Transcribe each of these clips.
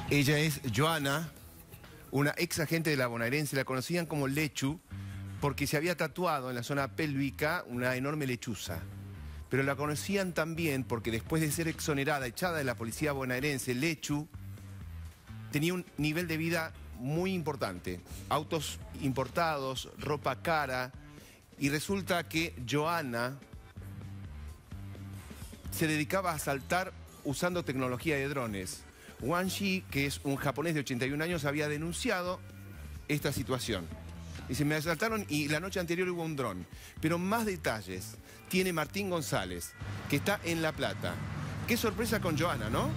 Ella es Joana, una ex agente de la bonaerense. La conocían como Lechu porque se había tatuado en la zona pélvica una enorme lechuza. Pero la conocían también porque después de ser exonerada, echada de la policía bonaerense, Lechu tenía un nivel de vida muy importante. Autos importados, ropa cara. Y resulta que Joana se dedicaba a asaltar usando tecnología de drones. Wang Shi, que es un japonés de 81 años, había denunciado esta situación. Dice, me asaltaron y la noche anterior hubo un dron. Pero más detalles tiene Martín González, que está en La Plata. Qué sorpresa con Joana, ¿no?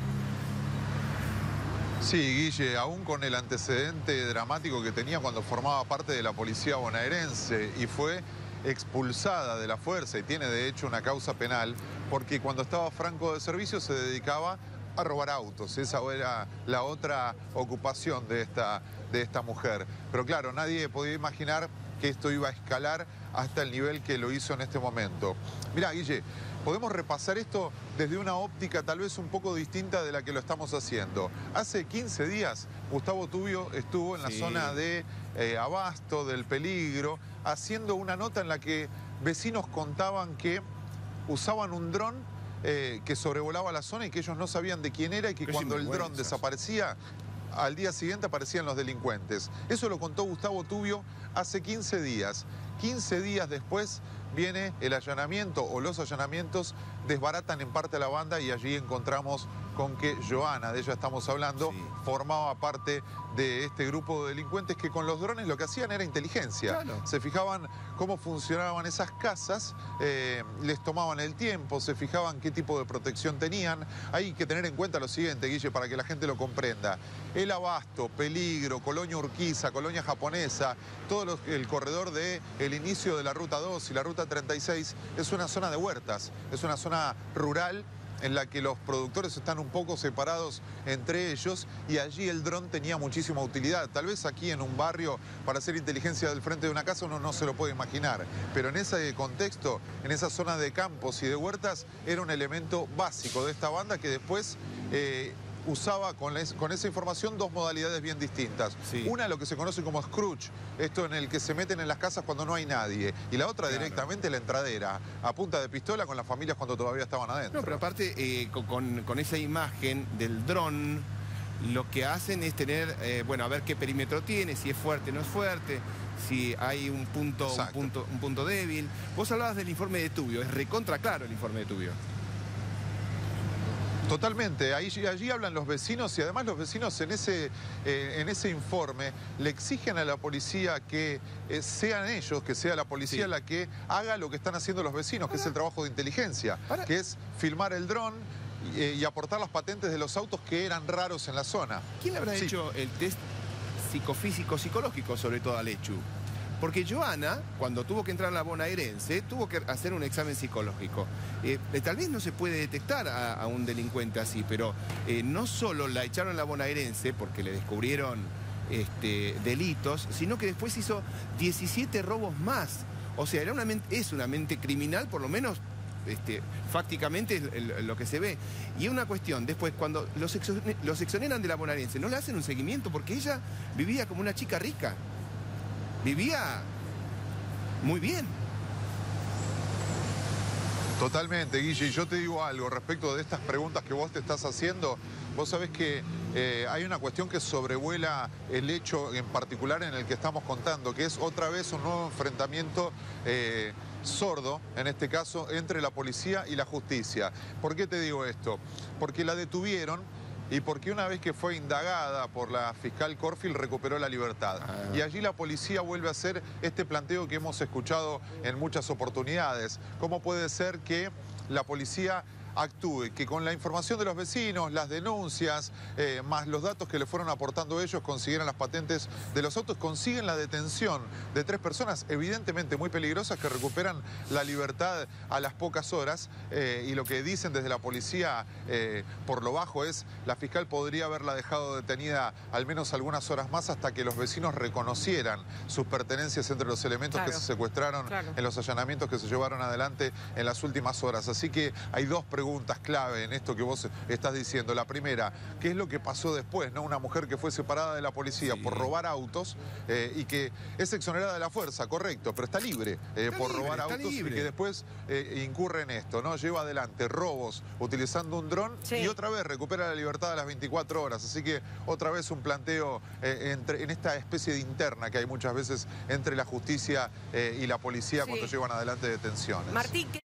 Sí, Guille, aún con el antecedente dramático que tenía cuando formaba parte de la policía bonaerense y fue expulsada de la fuerza y tiene de hecho una causa penal porque cuando estaba franco de servicio se dedicaba a robar autos. Esa era la otra ocupación de esta mujer. Pero claro, nadie podía imaginar que esto iba a escalar hasta el nivel que lo hizo en este momento. Mirá, Guille, podemos repasar esto desde una óptica tal vez un poco distinta de la que lo estamos haciendo. Hace 15 días Gustavo Tubio estuvo en la zona de Abasto, del Peligro, haciendo una nota en la que vecinos contaban que usaban un dron que sobrevolaba la zona y que ellos no sabían de quién era y que cuando el dron desaparecía, al día siguiente aparecían los delincuentes. Eso lo contó Gustavo Tubio hace 15 días. 15 días después viene el allanamiento o los allanamientos desbaratan en parte a la banda y allí encontramos con que Joana, de ella estamos hablando, formaba parte de este grupo de delincuentes que con los drones lo que hacían era inteligencia. Claro. Se fijaban cómo funcionaban esas casas, les tomaban el tiempo, se fijaban qué tipo de protección tenían. Hay que tener en cuenta lo siguiente, Guille, para que la gente lo comprenda. El Abasto, Peligro, Colonia Urquiza, Colonia Japonesa, todo el corredor del inicio de la Ruta 2 y la Ruta 36 es una zona de huertas, es una zona rural en la que los productores están un poco separados entre ellos y allí el dron tenía muchísima utilidad. Tal vez aquí en un barrio para hacer inteligencia del frente de una casa uno no se lo puede imaginar, pero en ese contexto, en esa zona de campos y de huertas, era un elemento básico de esta banda que después usaba con esa información dos modalidades bien distintas. Una, lo que se conoce como Scrooge, esto en el que se meten en las casas cuando no hay nadie. Y la otra, directamente la entradera, a punta de pistola con las familias cuando todavía estaban adentro. No, pero aparte, con esa imagen del dron, lo que hacen es tener, bueno, a ver qué perímetro tiene, si es fuerte o no es fuerte, si hay un punto débil. Vos hablabas del informe de Tubio, es recontra claro el informe de Tubio. Totalmente, allí hablan los vecinos y además los vecinos en ese informe le exigen a la policía que sean ellos, que sea la policía la que haga lo que están haciendo los vecinos, que es el trabajo de inteligencia, que es filmar el dron y aportar las patentes de los autos que eran raros en la zona. ¿Quién habrá hecho el test psicofísico psicológico sobre todo a Lechu? Porque Joana, cuando tuvo que entrar a la bonaerense, tuvo que hacer un examen psicológico. Tal vez no se puede detectar a un delincuente así, pero no solo la echaron a la bonaerense porque le descubrieron delitos, sino que después hizo 17 robos más. O sea, es una mente criminal, por lo menos fácticamente es lo que se ve. Y es una cuestión, después cuando los exoneran de la bonaerense, no le hacen un seguimiento porque ella vivía como una chica rica. Vivía muy bien. Totalmente, Guille. Y yo te digo algo respecto de estas preguntas que vos te estás haciendo. Vos sabés que hay una cuestión que sobrevuela el hecho en particular en el que estamos contando, que es otra vez un nuevo enfrentamiento sordo, en este caso, entre la policía y la justicia. ¿Por qué te digo esto? Porque la detuvieron y porque una vez que fue indagada por la fiscal Corfield recuperó la libertad. Y allí la policía vuelve a hacer este planteo que hemos escuchado en muchas oportunidades. ¿Cómo puede ser que la policía actúe, que con la información de los vecinos, las denuncias, más los datos que le fueron aportando ellos, consiguieran las patentes de los autos, consiguen la detención de 3 personas evidentemente muy peligrosas que recuperan la libertad a las pocas horas? Y lo que dicen desde la policía por lo bajo es, la fiscal podría haberla dejado detenida al menos algunas horas más hasta que los vecinos reconocieran sus pertenencias entre los elementos que se secuestraron en los allanamientos que se llevaron adelante en las últimas horas. Así que hay dos preguntas preguntas clave en esto que vos estás diciendo. La primera, ¿qué es lo que pasó después, ¿no? Una mujer que fue separada de la policía por robar autos y que es exonerada de la fuerza, correcto, pero está libre por robar autos y que después incurre en esto, ¿no? Lleva adelante robos utilizando un dron y otra vez recupera la libertad a las 24 horas. Así que otra vez un planteo en esta especie de interna que hay muchas veces entre la justicia y la policía cuando llevan adelante detenciones. Martín,